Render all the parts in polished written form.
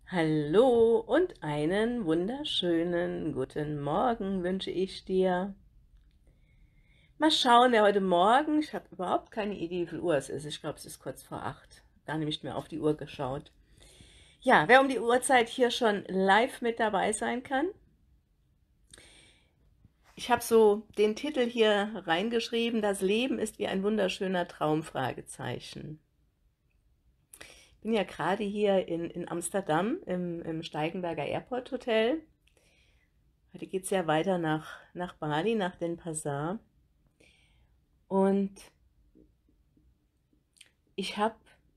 Hallo und einen wunderschönen guten Morgen wünsche ich dir. Mal schauen, wer heute Morgen, ich habe überhaupt keine Idee, wie viel Uhr es ist. Ich glaube, es ist kurz vor 8. Gar nicht mehr auf die Uhr geschaut. Ja, wer um die Uhrzeit hier schon live mit dabei sein kann. Ich habe so den Titel hier reingeschrieben, das Leben ist wie ein wunderschöner Traum, Fragezeichen. Ich bin ja gerade hier in Amsterdam im Steigenberger Airport Hotel. Heute geht es ja weiter nach Bali, nach Denpasar. Und ich habe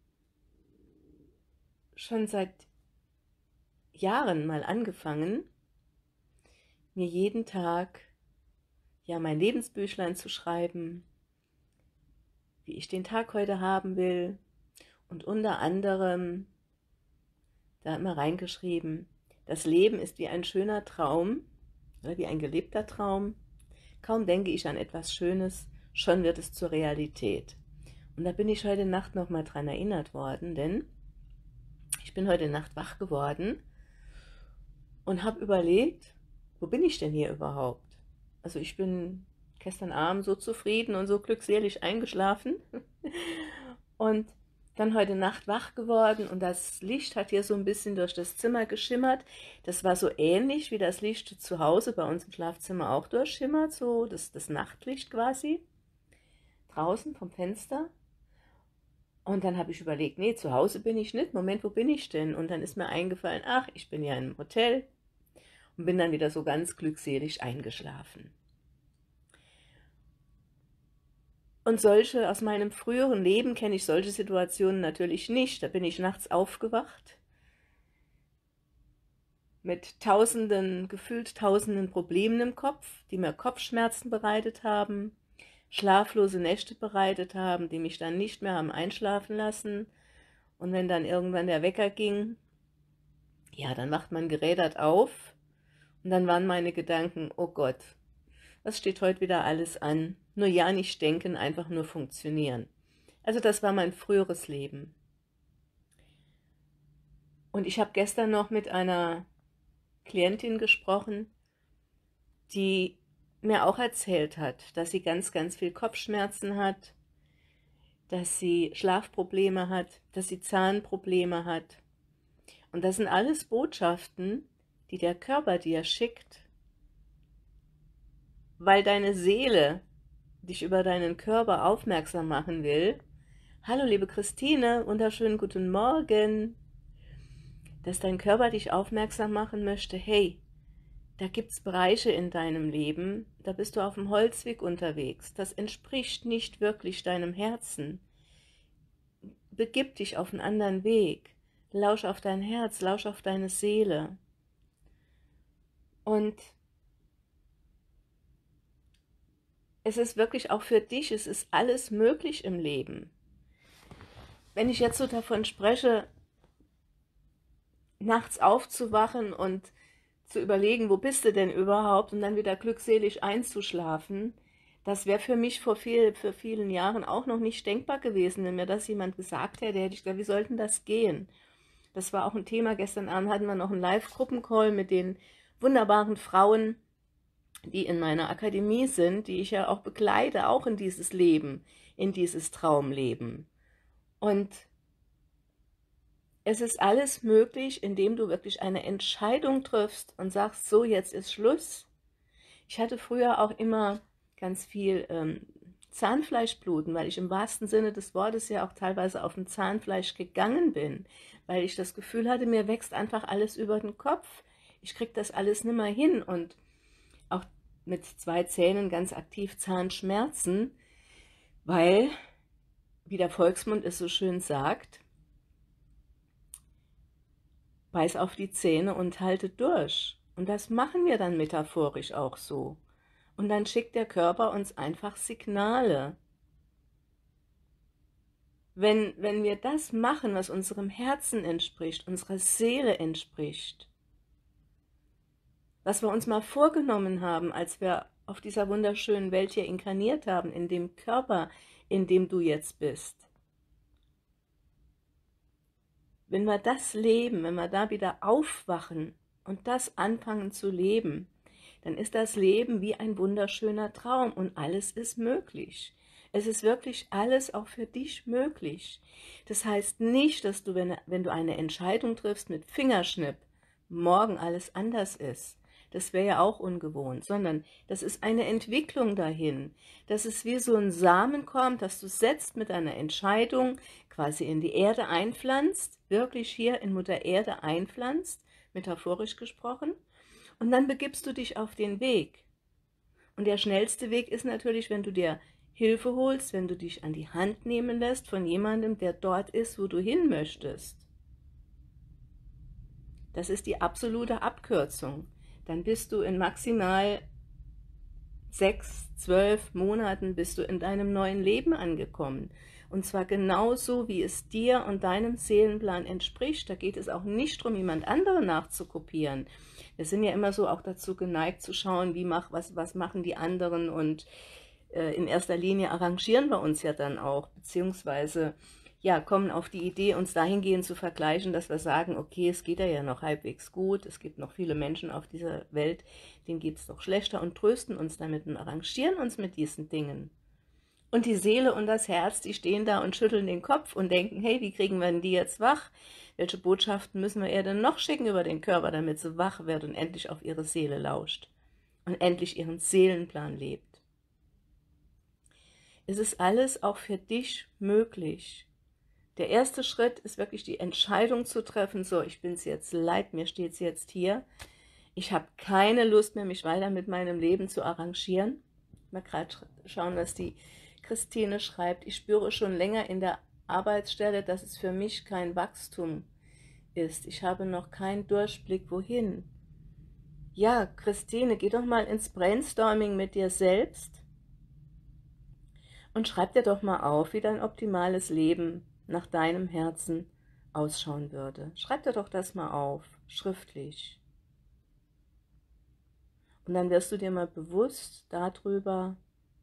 schon seit Jahren mal angefangen, mir jeden Tag ja mein Lebensbüchlein zu schreiben, wie ich den Tag heute haben will. Und unter anderem da immer reingeschrieben, das Leben ist wie ein schöner Traum oder wie ein gelebter Traum. Kaum denke ich an etwas Schönes, schon wird es zur Realität. Und da bin ich heute Nacht nochmal dran erinnert worden, denn ich bin heute Nacht wach geworden und habe überlegt, wo bin ich denn hier überhaupt? Also ich bin gestern Abend so zufrieden und so glückselig eingeschlafen und dann heute Nacht wach geworden und das Licht hat hier so ein bisschen durch das Zimmer geschimmert. Das war so ähnlich wie das Licht zu Hause bei uns im Schlafzimmer auch durchschimmert, so das Nachtlicht quasi, draußen vom Fenster. Und dann habe ich überlegt, nee, zu Hause bin ich nicht. Moment, wo bin ich denn? Und dann ist mir eingefallen, ach, ich bin ja im Hotel und bin dann wieder so ganz glückselig eingeschlafen. Und solche, aus meinem früheren Leben kenne ich solche Situationen natürlich nicht. Da bin ich nachts aufgewacht mit tausenden, gefühlt tausenden Problemen im Kopf, die mir Kopfschmerzen bereitet haben, schlaflose Nächte bereitet haben, die mich dann nicht mehr haben einschlafen lassen. Und wenn dann irgendwann der Wecker ging, ja, dann wacht man gerädert auf und dann waren meine Gedanken, oh Gott, was steht heute wieder alles an? Nur ja nicht denken, einfach nur funktionieren. Also das war mein früheres Leben. Und ich habe gestern noch mit einer Klientin gesprochen, die mir auch erzählt hat, dass sie ganz, ganz viel Kopfschmerzen hat, dass sie Schlafprobleme hat, dass sie Zahnprobleme hat. Und das sind alles Botschaften, die der Körper dir schickt, weil deine Seele dich über deinen Körper aufmerksam machen will. Hallo liebe Christine, wunderschönen guten Morgen. Dass dein Körper dich aufmerksam machen möchte, hey, da gibt es Bereiche in deinem Leben, da bist du auf dem Holzweg unterwegs. Das entspricht nicht wirklich deinem Herzen. Begib dich auf einen anderen Weg. Lausch auf dein Herz, lausch auf deine Seele. Und es ist wirklich auch für dich, es ist alles möglich im Leben. Wenn ich jetzt so davon spreche, nachts aufzuwachen und zu überlegen, wo bist du denn überhaupt und dann wieder glückselig einzuschlafen, das wäre für mich vor vielen Jahren auch noch nicht denkbar gewesen. Wenn mir das jemand gesagt hätte, hätte ich gedacht, wie sollte denn das gehen? Das war auch ein Thema. Gestern Abend hatten wir noch einen Live-Gruppencall mit den wunderbaren Frauen, die in meiner Akademie sind, die ich ja auch begleite, auch in dieses Leben, in dieses Traumleben. Und es ist alles möglich, indem du wirklich eine Entscheidung triffst und sagst, so, jetzt ist Schluss. Ich hatte früher auch immer ganz viel Zahnfleischbluten, weil ich im wahrsten Sinne des Wortes ja auch teilweise auf dem Zahnfleisch gegangen bin, weil ich das Gefühl hatte, mir wächst einfach alles über den Kopf. Ich krieg das alles nimmer hin und auch mit 2 Zähnen ganz aktiv Zahnschmerzen, weil, wie der Volksmund es so schön sagt, beiß auf die Zähne und halte durch. Und das machen wir dann metaphorisch auch so. Und dann schickt der Körper uns einfach Signale. Wenn wir das machen, was unserem Herzen entspricht, unserer Seele entspricht, was wir uns mal vorgenommen haben, als wir auf dieser wunderschönen Welt hier inkarniert haben, in dem Körper, in dem du jetzt bist, wenn wir das leben, wenn wir da wieder aufwachen und das anfangen zu leben, dann ist das Leben wie ein wunderschöner Traum und alles ist möglich. Es ist wirklich alles auch für dich möglich. Das heißt nicht, dass du, wenn du eine Entscheidung triffst mit Fingerschnipp, morgen alles anders ist. Das wäre ja auch ungewohnt, sondern das ist eine Entwicklung dahin, dass es wie so ein Samen kommt, dass du setzt mit einer Entscheidung quasi in die Erde einpflanzt, wirklich hier in Mutter Erde einpflanzt, metaphorisch gesprochen, und dann begibst du dich auf den Weg. Und der schnellste Weg ist natürlich, wenn du dir Hilfe holst, wenn du dich an die Hand nehmen lässt von jemandem, der dort ist, wo du hin möchtest. Das ist die absolute Abkürzung. Dann bist du in maximal 6, 12 Monaten bist du in deinem neuen Leben angekommen. Und zwar genauso, wie es dir und deinem Seelenplan entspricht. Da geht es auch nicht darum, jemand anderen nachzukopieren. Wir sind ja immer so auch dazu geneigt zu schauen, was machen die anderen, und in erster Linie arrangieren wir uns ja dann auch, beziehungsweise ja, kommen auf die Idee, uns dahingehend zu vergleichen, dass wir sagen, okay, es geht ja noch halbwegs gut, es gibt noch viele Menschen auf dieser Welt, denen geht es doch schlechter, und trösten uns damit und arrangieren uns mit diesen Dingen. Und die Seele und das Herz, die stehen da und schütteln den Kopf und denken, hey, wie kriegen wir denn die jetzt wach? Welche Botschaften müssen wir ihr denn noch schicken über den Körper, damit sie wach wird und endlich auf ihre Seele lauscht und endlich ihren Seelenplan lebt? Es ist alles auch für dich möglich. Der erste Schritt ist wirklich die Entscheidung zu treffen, so, ich bin es jetzt leid, mir steht es jetzt hier. Ich habe keine Lust mehr, mich weiter mit meinem Leben zu arrangieren. Mal gerade schauen, was die Christine schreibt. Ich spüre schon länger in der Arbeitsstelle, dass es für mich kein Wachstum ist. Ich habe noch keinen Durchblick, wohin. Ja, Christine, geh doch mal ins Brainstorming mit dir selbst und schreib dir doch mal auf, wie dein optimales Leben nach deinem Herzen ausschauen würde. Schreib dir doch das mal auf, schriftlich. Und dann wirst du dir mal bewusst darüber,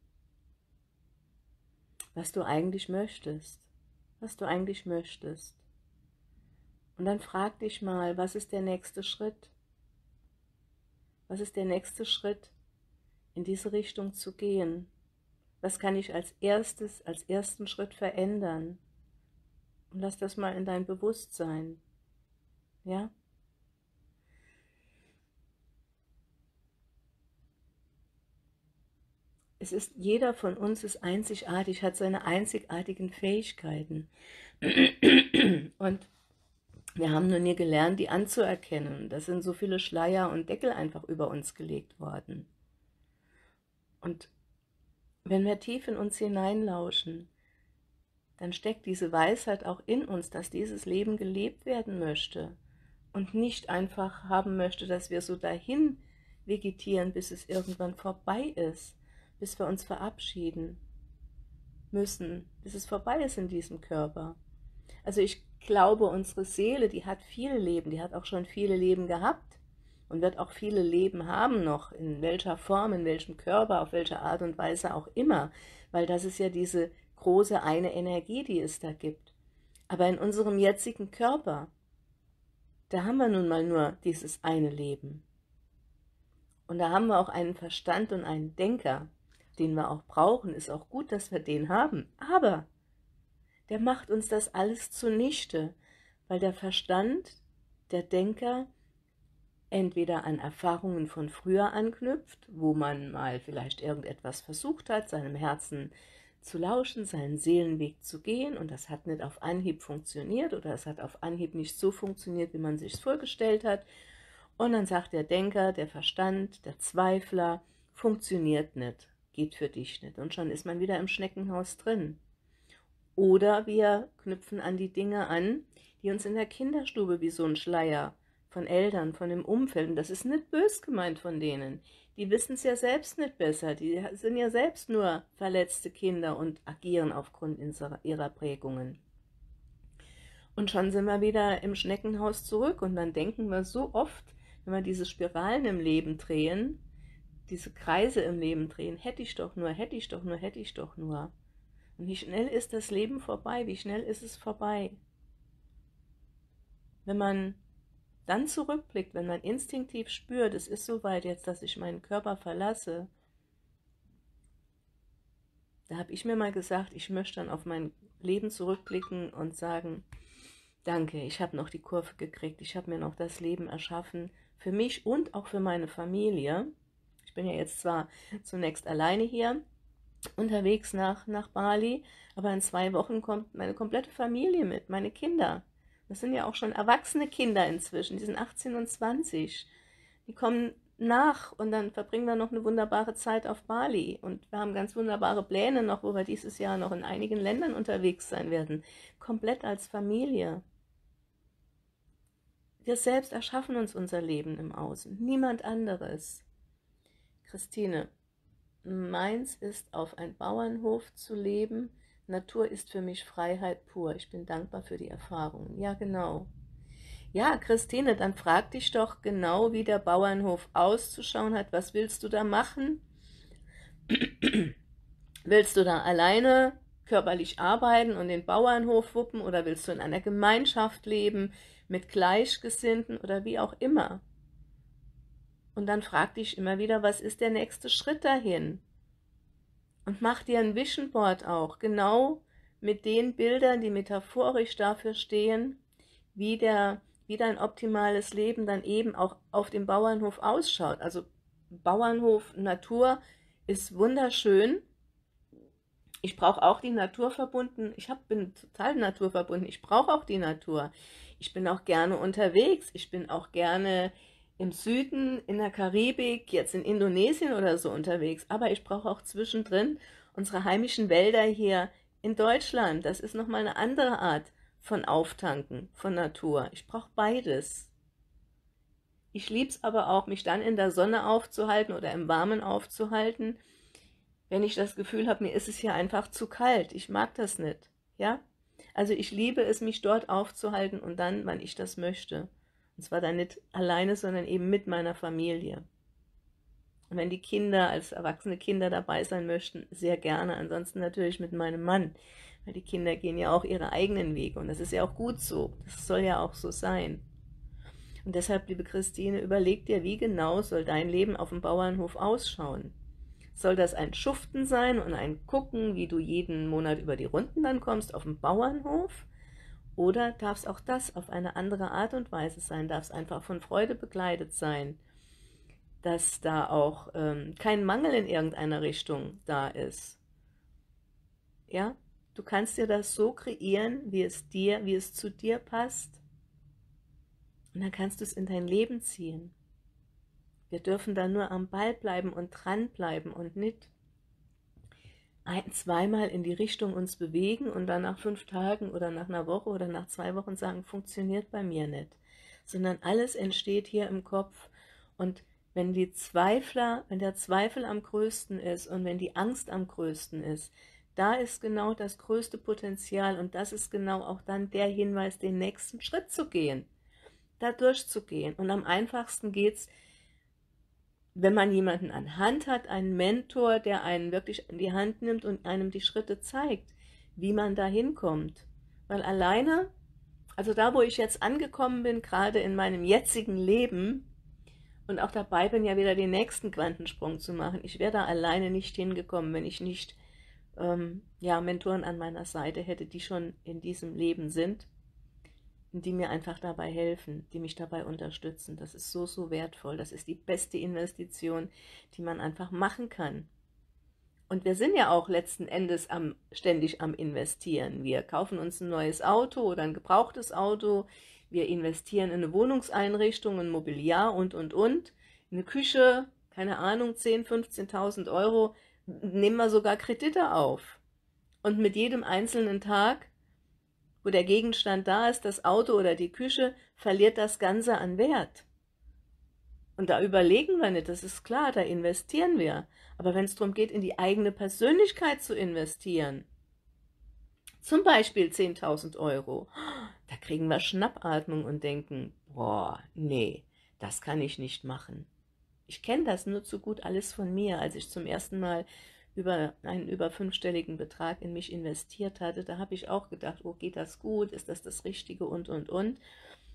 was du eigentlich möchtest. Was du eigentlich möchtest. Und dann frag dich mal, was ist der nächste Schritt? Was ist der nächste Schritt, in diese Richtung zu gehen? Was kann ich als ersten Schritt verändern? Und lass das mal in dein Bewusstsein. Ja? Jeder von uns ist einzigartig, hat seine einzigartigen Fähigkeiten. Und wir haben nur nie gelernt, die anzuerkennen. Das sind so viele Schleier und Deckel einfach über uns gelegt worden. Und wenn wir tief in uns hineinlauschen, dann steckt diese Weisheit auch in uns, dass dieses Leben gelebt werden möchte und nicht einfach haben möchte, dass wir so dahin vegetieren, bis es irgendwann vorbei ist, bis wir uns verabschieden müssen, bis es vorbei ist in diesem Körper. Also ich glaube, unsere Seele, die hat viele Leben, die hat auch schon viele Leben gehabt und wird auch viele Leben haben noch, in welcher Form, in welchem Körper, auf welche Art und Weise auch immer, weil das ist ja diese große eine Energie, die es da gibt. Aber in unserem jetzigen Körper, da haben wir nun mal nur dieses eine Leben. Und da haben wir auch einen Verstand und einen Denker, den wir auch brauchen. Ist auch gut, dass wir den haben. Aber der macht uns das alles zunichte, weil der Verstand, der Denker, entweder an Erfahrungen von früher anknüpft, wo man mal vielleicht irgendetwas versucht hat, seinem Herzen zu lauschen, seinen Seelenweg zu gehen, und das hat nicht auf Anhieb funktioniert oder es hat auf Anhieb nicht so funktioniert, wie man sich es vorgestellt hat. Und dann sagt der Denker, der Verstand, der Zweifler, funktioniert nicht, geht für dich nicht. Und schon ist man wieder im Schneckenhaus drin. Oder wir knüpfen an die Dinge an, die uns in der Kinderstube wie so ein Schleier von Eltern, von dem Umfeld, und das ist nicht bös gemeint von denen, die wissen es ja selbst nicht besser, die sind ja selbst nur verletzte Kinder und agieren aufgrund ihrer Prägungen. Und schon sind wir wieder im Schneckenhaus zurück, und dann denken wir so oft, wenn wir diese Spiralen im Leben drehen, diese Kreise im Leben drehen, hätte ich doch nur, hätte ich doch nur, hätte ich doch nur. Und wie schnell ist das Leben vorbei, wie schnell ist es vorbei? Wenn man dann zurückblickt, wenn man instinktiv spürt, es ist soweit jetzt, dass ich meinen Körper verlasse, da habe ich mir mal gesagt, ich möchte dann auf mein Leben zurückblicken und sagen, danke, ich habe noch die Kurve gekriegt, ich habe mir noch das Leben erschaffen, für mich und auch für meine Familie. Ich bin ja jetzt zwar zunächst alleine hier unterwegs nach Bali, aber in 2 Wochen kommt meine komplette Familie mit, meine Kinder. Das sind ja auch schon erwachsene Kinder inzwischen, die sind 18 und 20. Die kommen nach und dann verbringen wir noch eine wunderbare Zeit auf Bali. Und wir haben ganz wunderbare Pläne noch, wo wir dieses Jahr noch in einigen Ländern unterwegs sein werden. Komplett als Familie. Wir selbst erschaffen uns unser Leben im Außen, niemand anderes. Christine, meins ist, auf einem Bauernhof zu leben. Natur ist für mich Freiheit pur. Ich bin dankbar für die Erfahrungen. Ja, genau. Ja, Christine, dann frag dich doch genau, wie der Bauernhof auszuschauen hat. Was willst du da machen? Willst du da alleine körperlich arbeiten und den Bauernhof wuppen oder willst du in einer Gemeinschaft leben mit Gleichgesinnten oder wie auch immer? Und dann frag dich immer wieder, was ist der nächste Schritt dahin? Und mach dir ein Vision Board auch, genau mit den Bildern, die metaphorisch dafür stehen, wie dein optimales Leben dann eben auch auf dem Bauernhof ausschaut. Also Bauernhof, Natur ist wunderschön. Ich brauche auch die Natur verbunden. Bin total naturverbunden. Ich brauche auch die Natur. Ich bin auch gerne unterwegs. Ich bin auch gerne im Süden, in der Karibik, jetzt in Indonesien oder so unterwegs. Aber ich brauche auch zwischendrin unsere heimischen Wälder hier in Deutschland. Das ist nochmal eine andere Art von Auftanken, von Natur. Ich brauche beides. Ich liebe es aber auch, mich dann in der Sonne aufzuhalten oder im Warmen aufzuhalten, wenn ich das Gefühl habe, mir ist es hier einfach zu kalt. Ich mag das nicht. Ja? Also ich liebe es, mich dort aufzuhalten und dann, wann ich das möchte. Und zwar dann nicht alleine, sondern eben mit meiner Familie. Und wenn die Kinder als erwachsene Kinder dabei sein möchten, sehr gerne. Ansonsten natürlich mit meinem Mann. Weil die Kinder gehen ja auch ihre eigenen Wege. Und das ist ja auch gut so. Das soll ja auch so sein. Und deshalb, liebe Christine, überleg dir, wie genau soll dein Leben auf dem Bauernhof ausschauen? Soll das ein Schuften sein und ein Gucken, wie du jeden Monat über die Runden dann kommst auf dem Bauernhof? Oder darf es auch das auf eine andere Art und Weise sein? Darf es einfach von Freude begleitet sein? Dass da auch kein Mangel in irgendeiner Richtung da ist. Ja? Du kannst dir das so kreieren, wie es zu dir passt. Und dann kannst du es in dein Leben ziehen. Wir dürfen da nur am Ball bleiben und dranbleiben und nicht zweimal in die Richtung uns bewegen und dann nach 5 Tagen oder nach einer Woche oder nach 2 Wochen sagen, funktioniert bei mir nicht. Sondern alles entsteht hier im Kopf. Und wenn der Zweifel am größten ist und wenn die Angst am größten ist, da ist genau das größte Potenzial und das ist genau auch dann der Hinweis, den nächsten Schritt zu gehen, da durchzugehen. Und am einfachsten geht es, wenn man jemanden an Hand hat, einen Mentor, der einen wirklich in die Hand nimmt und einem die Schritte zeigt, wie man da hinkommt. Weil alleine, also da, wo ich jetzt angekommen bin, gerade in meinem jetzigen Leben und auch dabei bin, ja wieder den nächsten Quantensprung zu machen, ich wäre da alleine nicht hingekommen, wenn ich nicht Mentoren an meiner Seite hätte, die schon in diesem Leben sind und die mir einfach dabei helfen, die mich dabei unterstützen. Das ist so, so wertvoll. Das ist die beste Investition, die man einfach machen kann. Und wir sind ja auch letzten Endes ständig am Investieren. Wir kaufen uns ein neues Auto oder ein gebrauchtes Auto. Wir investieren in eine Wohnungseinrichtung, ein Mobiliar und. Eine Küche, keine Ahnung, 10.000, 15.000 Euro. Nehmen wir sogar Kredite auf. Und mit jedem einzelnen Tag, wo der Gegenstand da ist, das Auto oder die Küche, verliert das Ganze an Wert. Und da überlegen wir nicht, das ist klar, da investieren wir. Aber wenn es darum geht, in die eigene Persönlichkeit zu investieren, zum Beispiel 10.000 Euro, da kriegen wir Schnappatmung und denken, boah, nee, das kann ich nicht machen. Ich kenne das nur zu gut alles von mir, als ich zum ersten Mal einen über 5-stelligen Betrag in mich investiert hatte, da habe ich auch gedacht, oh, geht das gut, ist das das Richtige und.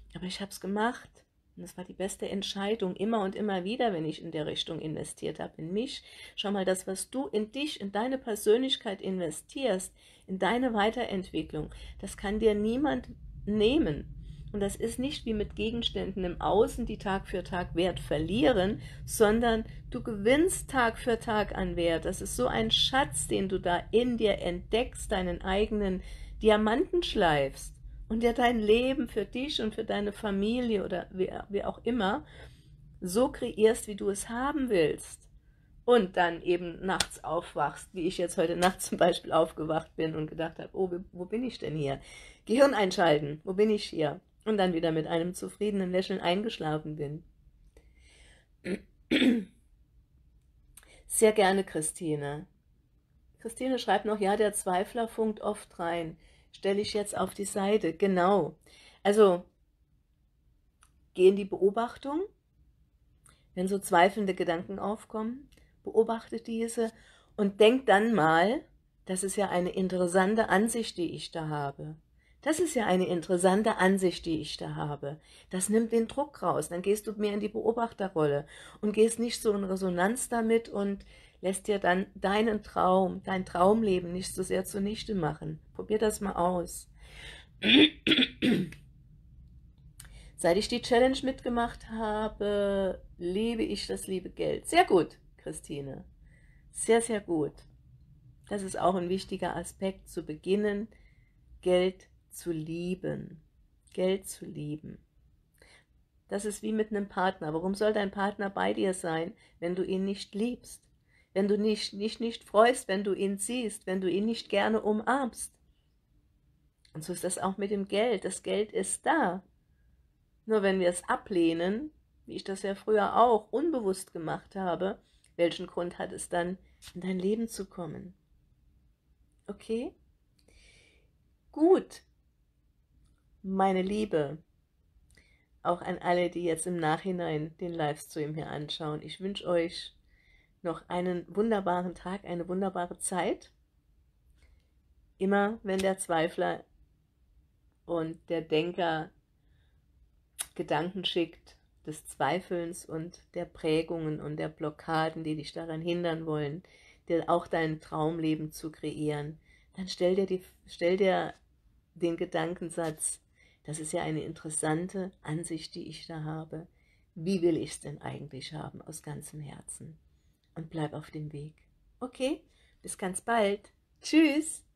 Aber ich habe es gemacht. Und das war die beste Entscheidung, immer und immer wieder, wenn ich in der Richtung investiert habe, in mich. Schau mal, das, was du in dich, in deine Persönlichkeit investierst, in deine Weiterentwicklung, das kann dir niemand nehmen. Und das ist nicht wie mit Gegenständen im Außen, die Tag für Tag Wert verlieren, sondern du gewinnst Tag für Tag an Wert. Das ist so ein Schatz, den du da in dir entdeckst, deinen eigenen Diamanten schleifst und der dein Leben für dich und für deine Familie oder wie auch immer so kreierst, wie du es haben willst. Und dann eben nachts aufwachst, wie ich jetzt heute Nacht zum Beispiel aufgewacht bin und gedacht habe, oh, wo bin ich denn hier? Gehirn einschalten, wo bin ich hier? Und dann wieder mit einem zufriedenen Lächeln eingeschlafen bin. Sehr gerne, Christine. Christine schreibt noch, ja, der Zweifler funkt oft rein. Stelle ich jetzt auf die Seite. Genau. Also, geh in die Beobachtung. Wenn so zweifelnde Gedanken aufkommen, beobachte diese und denk dann mal, das ist ja eine interessante Ansicht, die ich da habe. Das ist ja eine interessante Ansicht, die ich da habe. Das nimmt den Druck raus. Dann gehst du mehr in die Beobachterrolle und gehst nicht so in Resonanz damit und lässt dir dann dein Traumleben nicht so sehr zunichte machen. Probier das mal aus. Seit ich die Challenge mitgemacht habe, liebe ich das liebe Geld. Sehr gut, Christine. Sehr, sehr gut. Das ist auch ein wichtiger Aspekt, zu beginnen, Geld zu lieben. Geld zu lieben. Das ist wie mit einem Partner. Warum soll dein Partner bei dir sein, wenn du ihn nicht liebst? Wenn du dich nicht freust, wenn du ihn siehst, wenn du ihn nicht gerne umarmst? Und so ist das auch mit dem Geld. Das Geld ist da. Nur wenn wir es ablehnen, wie ich das ja früher auch unbewusst gemacht habe, welchen Grund hat es dann, in dein Leben zu kommen? Okay? Gut, meine Liebe, auch an alle, die jetzt im Nachhinein den Livestream hier anschauen. Ich wünsche euch noch einen wunderbaren Tag, eine wunderbare Zeit. Immer wenn der Zweifler und der Denker Gedanken schickt, des Zweifelns und der Prägungen und der Blockaden, die dich daran hindern wollen, dir auch dein Traumleben zu kreieren, dann stell dir den Gedankensatz, das ist ja eine interessante Ansicht, die ich da habe. Wie will ich es denn eigentlich haben, aus ganzem Herzen? Und bleib auf dem Weg. Okay, bis ganz bald. Tschüss.